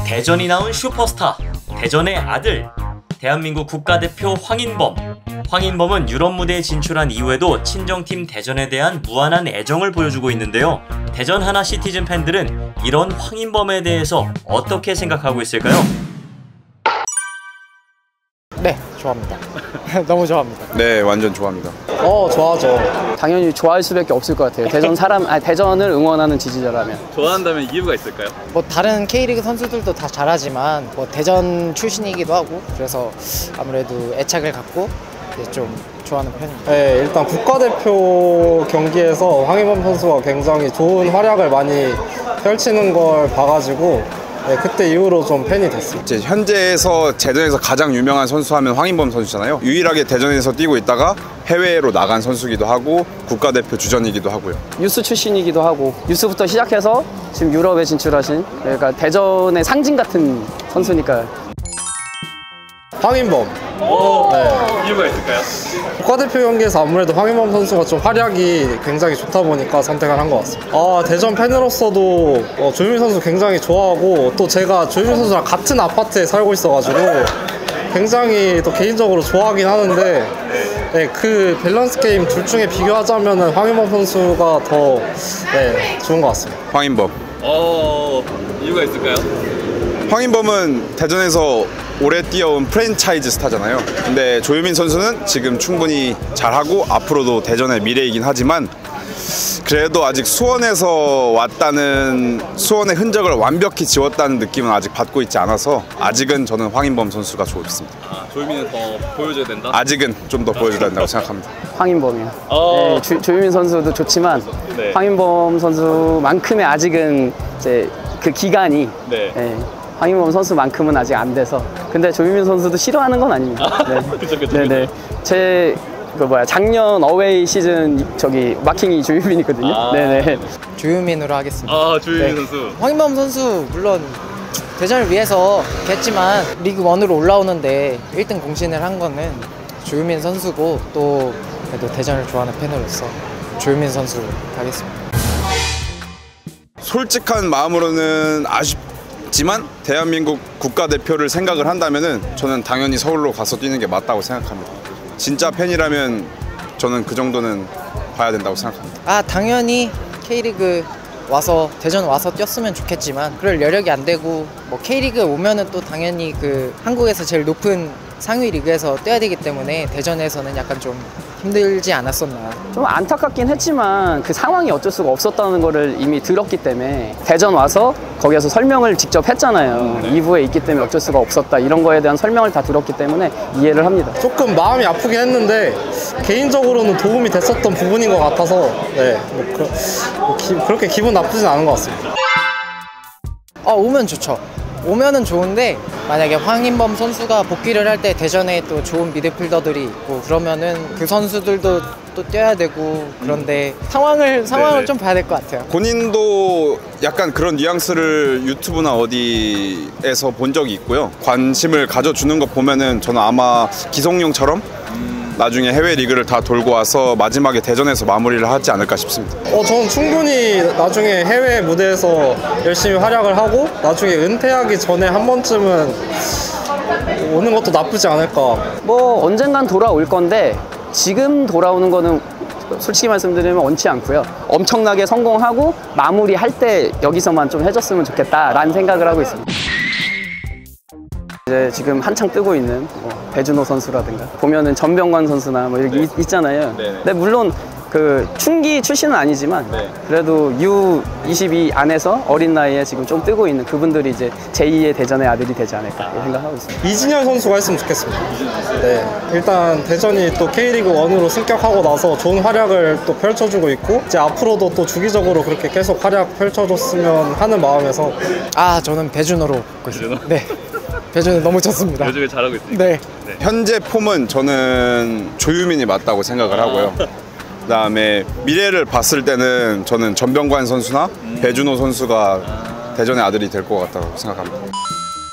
대전이 낳은 슈퍼스타, 대전의 아들, 대한민국 국가대표 황인범. 황인범은 유럽 무대에 진출한 이후에도 친정팀 대전에 대한 무한한 애정을 보여주고 있는데요. 대전 하나 시티즌 팬들은 이런 황인범에 대해서 어떻게 생각하고 있을까요? 네, 좋아합니다. 너무 좋아합니다. 네, 완전 좋아합니다. 좋아하죠. 당연히 좋아할 수밖에 없을 것 같아요. 대전을 응원하는 지지자라면. 좋아한다면 이유가 있을까요? 뭐 다른 K리그 선수들도 다 잘하지만 뭐 대전 출신이기도 하고 그래서 아무래도 애착을 갖고 좀 좋아하는 편입니다. 네, 일단 국가대표 경기에서 황인범 선수가 굉장히 좋은 활약을 많이 펼치는 걸 봐가지고 그때 이후로 좀 팬이 됐어요. 이제 현재에서 대전에서 가장 유명한 선수 하면 황인범 선수잖아요. 유일하게 대전에서 뛰고 있다가 해외로 나간 선수기도 하고 국가대표 주전이기도 하고요. 유스 출신이기도 하고 유스부터 시작해서 지금 유럽에 진출하신, 그러니까 대전의 상징 같은 선수니까. 황인범. 이유가 있을까요? 국가대표 경기에서 아무래도 황인범 선수가 좀 활약이 굉장히 좋다 보니까 선택을 한 것 같습니다. 대전 팬으로서도 조유민 선수 굉장히 좋아하고 또 제가 조유민 선수랑 같은 아파트에 살고 있어가지고 굉장히 또 개인적으로 좋아하긴 하는데 그 밸런스 게임 둘 중에 비교하자면 황인범 선수가 더 좋은 것 같습니다. 황인범. 이유가 있을까요? 황인범은 대전에서 오래 뛰어온 프랜차이즈 스타잖아요. 근데 조유민 선수는 지금 충분히 잘하고 앞으로도 대전의 미래이긴 하지만 그래도 아직 수원에서 왔다는, 수원의 흔적을 완벽히 지웠다는 느낌은 아직 받고 있지 않아서 아직은 저는 황인범 선수가 좋습니다. 조유민은 더 보여줘야 된다? 아직은 좀 더 보여줘야 된다고 생각합니다. 황인범이요. 네, 조유민 선수도 좋지만 네. 황인범 선수만큼의 아직은 이제 그 기간이 황인범 선수만큼은 아직 안 돼서. 근데 조유민 선수도 싫어하는 건 아닙니다. 그쵸. 네네. 작년 어웨이 시즌 마킹이 조유민이거든요. 네네. 조유민으로 하겠습니다. 조유민 선수. 황인범 선수 물론 대전을 위해서 했지만 리그 1으로 올라오는데 1등 공신을 한 거는 조유민 선수고 또 그래도 대전을 좋아하는 팬으로서 조유민 선수 가겠습니다. 솔직한 마음으로는 아쉽지만 대한민국 국가대표를 생각을 한다면은 저는 당연히 서울로 가서 뛰는 게 맞다고 생각합니다. 진짜 팬이라면 저는 그 정도는 봐야 된다고 생각합니다. 당연히 K리그 와서 대전 와서 뛰었으면 좋겠지만 그럴 여력이 안 되고 뭐 K리그 오면은 또 당연히 그 한국에서 제일 높은 상위 리그에서 뛰어야 되기 때문에 대전에서는 약간 좀 힘들지 않았었나. 좀 안타깝긴 했지만 그 상황이 어쩔 수가 없었다는 거를 이미 들었기 때문에 대전 와서 거기에서 설명을 직접 했잖아요. 2부에 있기 때문에 어쩔 수가 없었다, 이런 거에 대한 설명을 다 들었기 때문에 이해를 합니다. 조금 마음이 아프긴 했는데 개인적으로는 도움이 됐었던 부분인 것 같아서 그렇게 기분 나쁘진 않은 것 같습니다. 오면 좋죠. 오면은 좋은데 만약에 황인범 선수가 복귀를 할 때 대전에 또 좋은 미드필더들이 있고 그러면은 그 선수들도 또 뛰어야 되고 그런데 상황을 좀 봐야 될 것 같아요. 본인도 약간 그런 뉘앙스를 유튜브나 어디에서 본 적이 있고요. 관심을 가져주는 거 보면은 저는 아마 기성용처럼 나중에 해외 리그를 다 돌고 와서 마지막에 대전에서 마무리를 하지 않을까 싶습니다. 저는 충분히 나중에 해외 무대에서 열심히 활약을 하고 나중에 은퇴하기 전에 한 번쯤은 오는 것도 나쁘지 않을까. 뭐 언젠간 돌아올 건데 지금 돌아오는 거는 솔직히 말씀드리면 원치 않고요. 엄청나게 성공하고 마무리할 때 여기서만 좀 해줬으면 좋겠다라는 생각을 하고 있습니다. 이제 지금 한창 뜨고 있는 배준호 선수라든가 보면은 전병관 선수나 뭐 여기 있잖아요. 근데 물론 그 충기 출신은 아니지만 그래도 U22 안에서 어린 나이에 지금 좀 뜨고 있는 그분들이 이제 제2의 대전의 아들이 되지 않을까 생각하고 있습니다. 이진현 선수가 했으면 좋겠습니다. 일단 대전이 또 K리그 1으로 승격하고 나서 좋은 활약을 또 펼쳐주고 있고 이제 앞으로도 또 주기적으로 그렇게 계속 활약 펼쳐줬으면 하는 마음에서 저는 배준호로 뽑고 있습니다. 배준호 너무 좋습니다. 요즘에 잘하고 있습니다. 현재 폼은 저는 조유민이 맞다고 생각을 하고요. 그다음에 미래를 봤을 때는 저는 전병관 선수나 배준호 선수가 대전의 아들이 될 것 같다고 생각합니다.